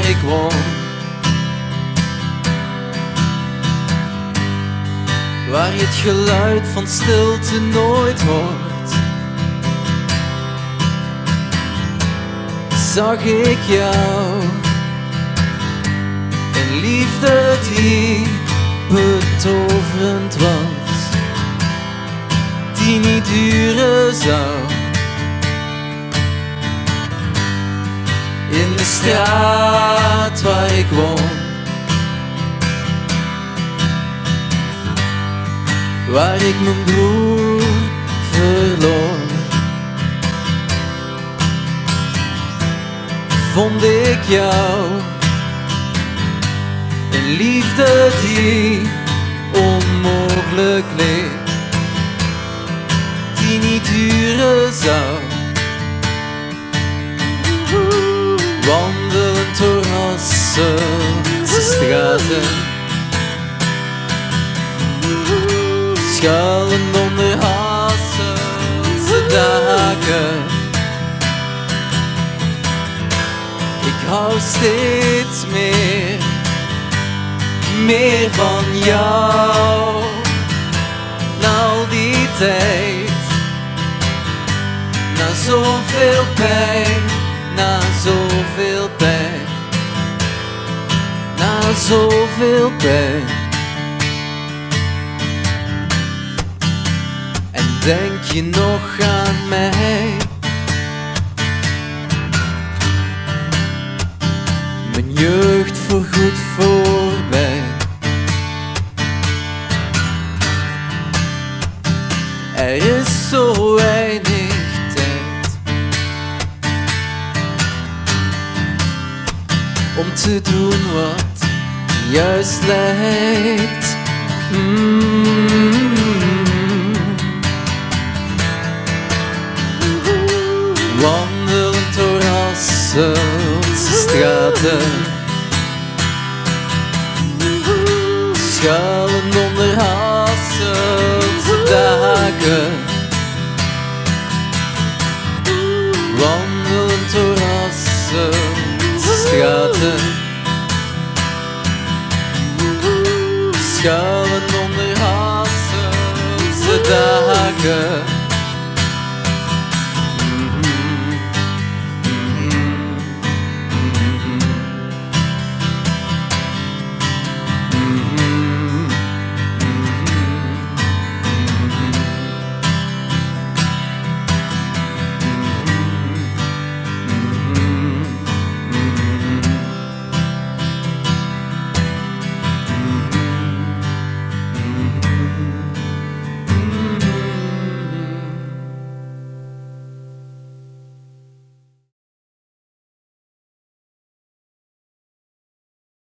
ik woon, waar je het geluid van stilte nooit hoort, zag ik jou. Een liefde die betoverend was, die niet duren zou. In de straat waar ik woon, waar ik mijn broer verloor, vond ik jou. Een liefde die onmogelijk leek, die niet duren zou. Wandelend door Hasseltse straten, schuilend onder Hasseltse daken. Ik hou steeds meer van jou. Na al die tijd, na zoveel pijn, na zoveel pijn, na zoveel pijn. En denk je nog aan mij? Mijn jeugd voorgoed voorbij. Er is zo weinig tijd om te doen wat juist lijkt. Wandelend door Hasseltse straten, schuilend onder Hasseltse daken. Wandelend door Hasseltse straten, schuilend onder Hasseltse daken.